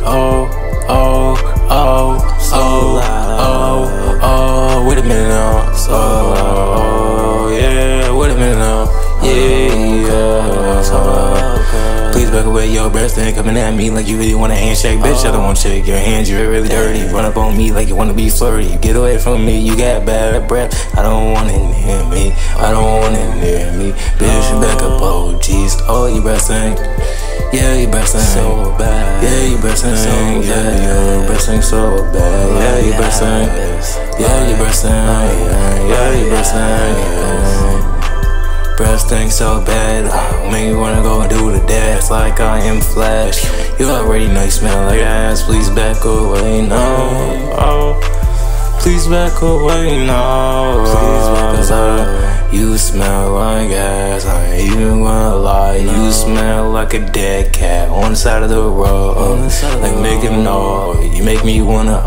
Oh, oh, oh, wait a minute now. Yeah, wait a minute now. Yeah. Please back away, your breath ain't coming at me like you really want a handshake. Bitch, I don't want to shake your hands, you're really dirty. Run up on me like you want to be flirty. Get away from me, you got bad breath. I don't want it near me, I don't want it near me. Bitch, back up, oh jeez. Oh, you breath stink. Yeah, your breath stink so bad. Yeah, your breath stink so bad. Yeah, your breath stink so bad. Yeah, your breath stink. Yeah, your breath stink. Yeah, your breath stink. Breath stink so bad, make me wanna go and do the dash like I am Flash. You already know you smell like ass, please back away now. Please back away now. Cause you smell like ass, I ain't even gonna lie. You smell like a dead cat on the side of the road. Like make him know, you make me wanna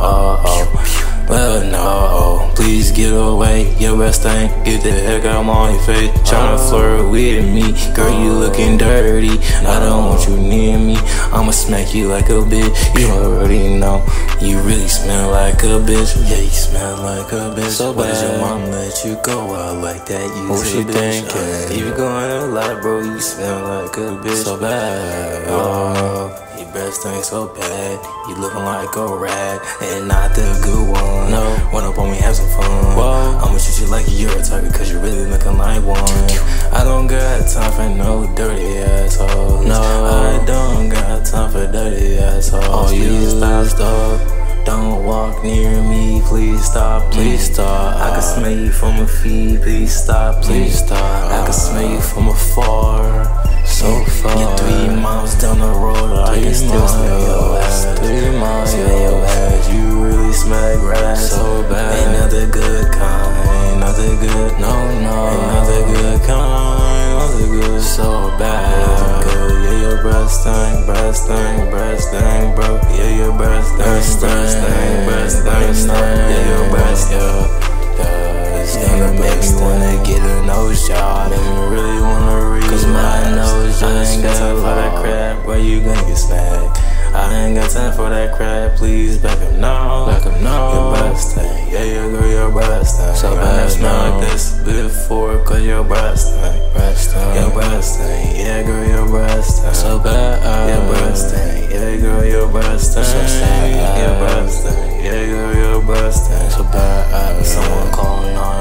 well, no, please get away, your breath stink, get the heck out of my face. Tryna flirt with me, girl, you looking dirty. I don't want you near me, I'ma smack you like a bitch. You already know, you really smell like a bitch. Yeah, you smell like a bitch. So why did your mom let you go out like that? You what she thinking? You going a lot, bro, you smell like a bitch. So bad, your breath stink so bad, you looking like a rat, and not the good one. No, run up on me, have some fun. Whoa. I'ma treat you like you're a target, cause you really looking like one. I don't got time for no dirty assholes. No, I don't got time for dirty assholes. Oh, please stop. Don't walk near me, please stop, please stop. I can smell you from a feet, please stop, please stop. I can smell you from afar, so far. You're 3 miles down the road, I can still smell your ass. 3 miles, smell your ass, you really smell like grass. So bad, ain't nothing good kind, nothing good, no, ain't nothing good kind, nothing good. So bad, yeah, your breath stink, breath stink, breath stink, bro. Yeah, your breath stink, breath stink, breath stink, yeah, your breath stink. It's gonna make me wanna get a nose job, make me really wanna read. Cause my nose just ain't got time for that crap, where you gonna get smacked? I ain't got time for that crap, please back up now. Back up now. Your breath stink, yeah, girl, your breath stink. So bad, I never smelled like this before, cause your breath stink. Your breath stink, yeah, girl, your breath stink. So bad, your breath stink, yeah, girl, your breath stink. So sad, your breath stink, yeah, girl, your breath stink. So bad, someone call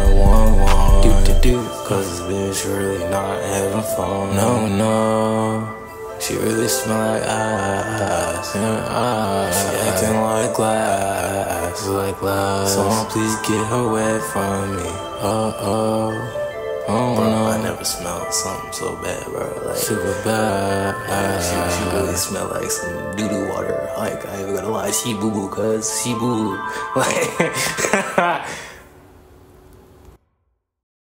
911. Cause this bitch really not having fun. No. She really smell like ass, She acting like glass, Someone please get her away from me. Bro, no. I never smelled something so bad, bro. Like super bad. She really smelled like some doo-doo water. Like I ain't even gonna lie, she boo-boo, cause she boo. Like